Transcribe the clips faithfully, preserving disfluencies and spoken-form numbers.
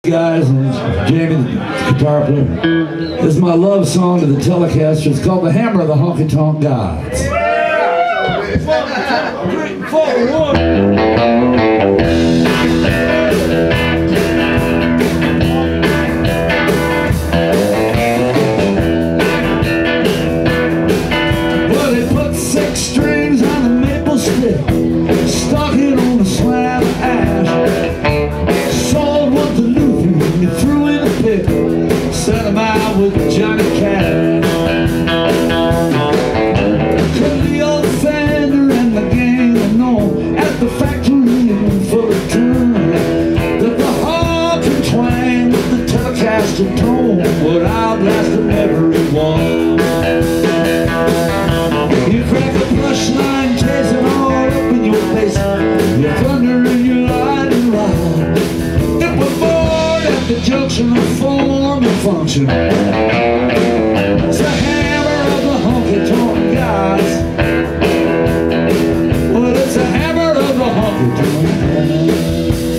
Guys, and Jamie, the guitar player. This is my love song to the Telecaster. It's called The Hammer of the Honky Tonk Gods. Three, four, one. Well, they put six strings on the maple stick, stuck it on a slab of ash, sold what the Lutheran threw in a pit, set him out with Johnny Cash. Cut the old Fender and the gang had known at the factory in Fullerton that the honky twang with the Telecaster tone would outlast everyone. You crack a plush line case and all up in your face, you thunder and you lightning rod. It was born at the junction of form and function. It's the hammer of the honky tonk gods. Well, it's the hammer of the honky tonk gods.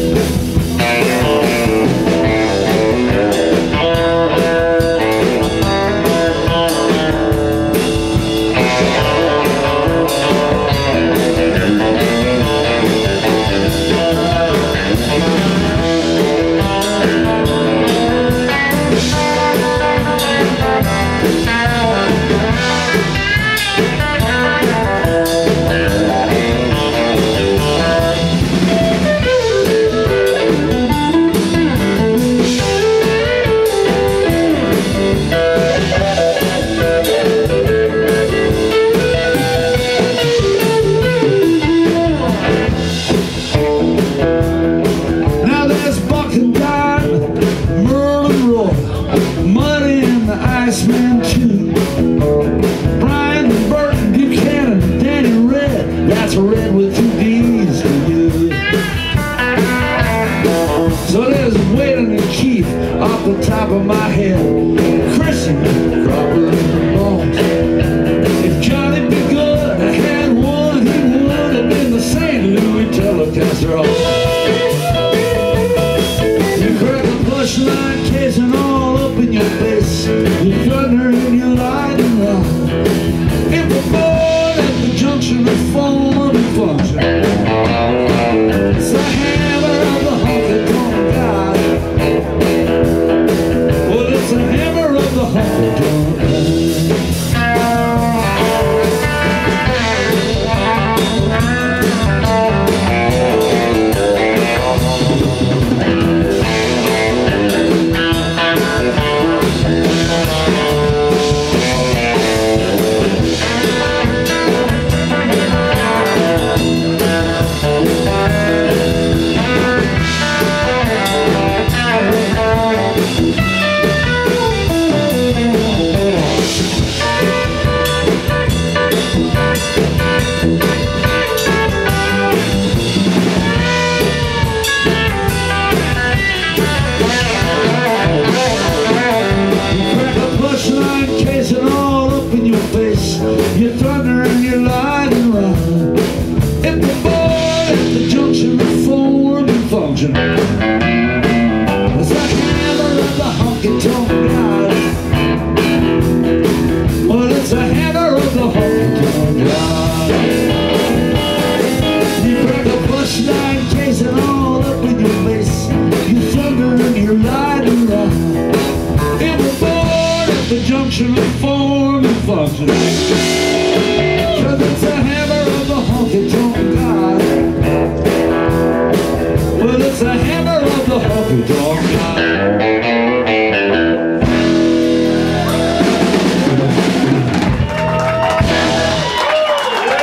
Iceman too, Brian Burton, Buchanan, Danny Red. That's Red with two D's for you. So there's Waylon and Keith off the top of my head, Chrissy, Cropper, and Bones. If Johnny B. Good had one, he would have been the Saint Louis Telecaster. You crack a plush line case and all up in your face, you thunder and you lightning rod. It was born at the junction of form and function. It's the hammer of the honky tonk god. Well, it's the hammer of the honky tonk god. You thunder and you lightning rod. It was born at the junction of form and function. It's the hammer of the honky tonk god. Well, it's the hammer of the honky tonk god. You crack a plush nine case and all up in your face, you thunder and you lightning rod. It was born at the junction of form and function. Cause it's the hammer of the honky tonk god. Well, it's the hammer of the honky tonk god.